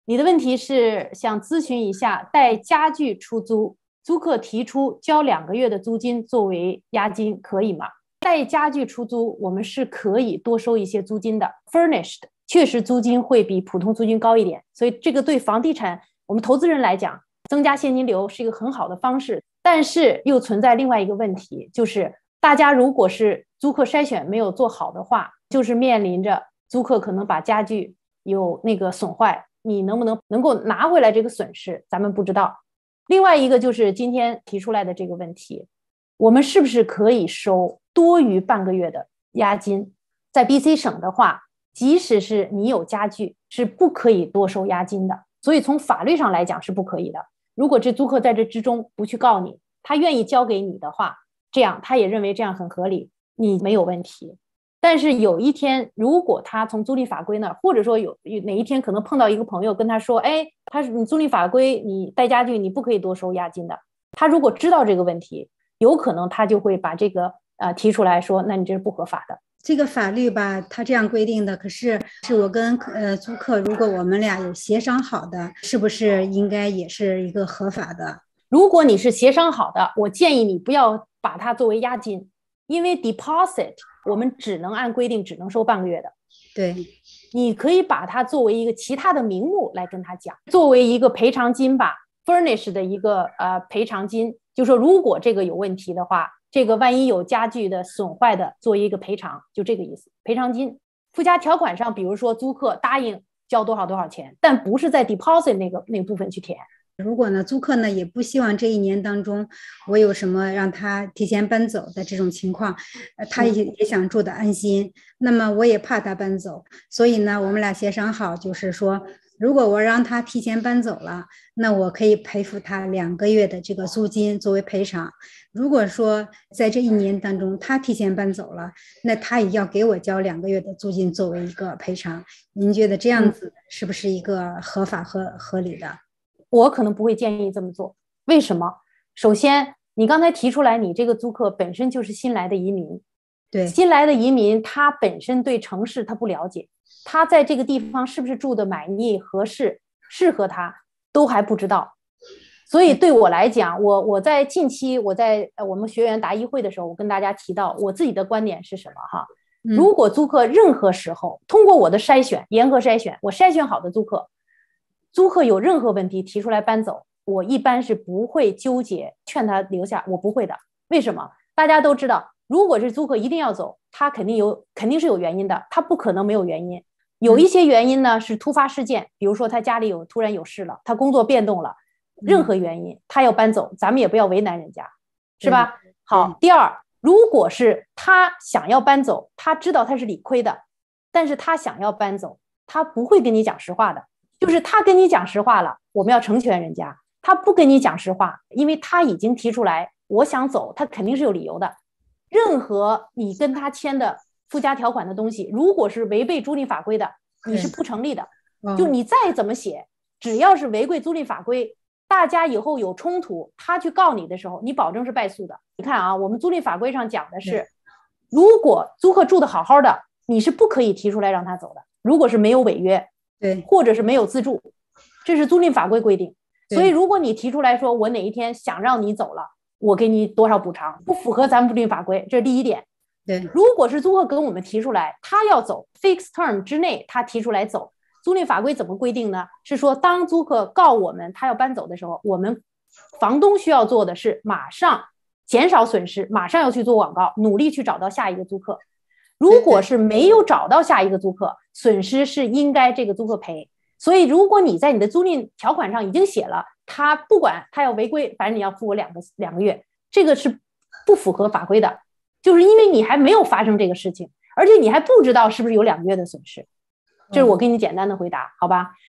你的问题是想咨询一下带家具出租，租客提出交2个月的租金作为押金，可以吗？带家具出租，我们是可以多收一些租金的。Furnished 确实租金会比普通租金高一点，所以这个对房地产我们投资人来讲，增加现金流是一个很好的方式。但是又存在另外一个问题，就是大家如果是租客筛选没有做好的话，就是面临着租客可能把家具有那个损坏，你能够拿回来这个损失，咱们不知道。另外一个就是今天提出来的这个问题，我们是不是可以收多于半个月的押金？在 BC 省的话，即使是你有家具，是不可以多收押金的。所以从法律上来讲是不可以的。如果这租客在这之中不去告你，他愿意交给你的话，这样他也认为这样很合理，你没有问题。但是有一天，如果他从租赁法规那儿，或者说有哪一天可能碰到一个朋友跟他说，哎，你租赁法规你带家具你不可以多收押金的，他如果知道这个问题，有可能他就会把这个提出来说，那你这是不合法的。 这个法律吧，它这样规定的，可是我跟租客，如果我们俩有协商好的，是不是应该也是一个合法的？ 如果你是协商好的，我建议你不要把它作为押金，因为 deposit 我们只能按规定只能收半个月的。 对， 你可以把它作为一个其他的名目来跟他讲，作为一个赔偿金吧 ，furnish 的一个赔偿金，就说如果这个有问题的话，这个万一有家具的损坏的，作为一个赔偿，就这个意思，赔偿金。附加条款上，比如说租客答应交多少多少钱，但不是在 deposit 那个部分去填。 如果呢，租客呢也不希望这1年当中我有什么让他提前搬走的这种情况，他也想住得安心，那么我也怕他搬走，所以呢，我们俩协商好，就是说，如果我让他提前搬走了，那我可以赔付他2个月的这个租金作为赔偿。如果说在这1年当中他提前搬走了，那他也要给我交2个月的租金作为一个赔偿。您觉得这样子是不是一个合法和合理的？ 我可能不会建议这么做。为什么？首先，你刚才提出来，你这个租客本身就是新来的移民， 对， 新来的移民他本身对城市他不了解，他在这个地方是不是住的满意、合适、适合他都还不知道。所以对我来讲，我在近期我在我们学员答疑会的时候，我跟大家提到我自己的观点是什么哈？如果租客任何时候通过我的筛选，严格筛选，我筛选好的租客有任何问题提出来搬走，我一般是不会纠结劝他留下，我不会的。为什么？大家都知道，如果是租客一定要走，他肯定是有原因的，他不可能没有原因。有一些原因呢是突发事件，比如说他家里突然有事了，他工作变动了，任何原因他要搬走，咱们也不要为难人家，是吧？好，第二，如果是他想要搬走，他知道他是理亏的，但是他想要搬走，他不会跟你讲实话的。就是他跟你讲实话了，我们要成全人家。他不跟你讲实话，因为他已经提出来我想走，他肯定是有理由的。任何你跟他签的附加条款的东西，如果是违背租赁法规的，你是不成立的。就你再怎么写，只要是违规租赁法规，大家以后有冲突，他去告你的时候，你保证是败诉的。你看啊，我们租赁法规上讲的是，如果租客住得好好的，你是不可以提出来让他走的。如果是没有违约， 对， 或者是没有自住，这是租赁法规规定。所以如果你提出来说我哪一天想让你走了，我给你多少补偿，不符合咱们租赁法规，这是第一点。 对， 如果是租客跟我们提出来他要走 fixed term 之内，他提出来走，租赁法规怎么规定呢？是说当租客告我们他要搬走的时候，我们房东需要做的是马上减少损失，马上要去做广告，努力去找到下一个租客。如果是没有找到下一个租客，损失是应该这个租客赔。所以如果你在你的租赁条款上已经写了，他不管他要违规，反正你要付我两个月，这个是不符合法规的，就是因为你还没有发生这个事情，而且你还不知道是不是有2个月的损失。这是我给你简单的回答，好吧？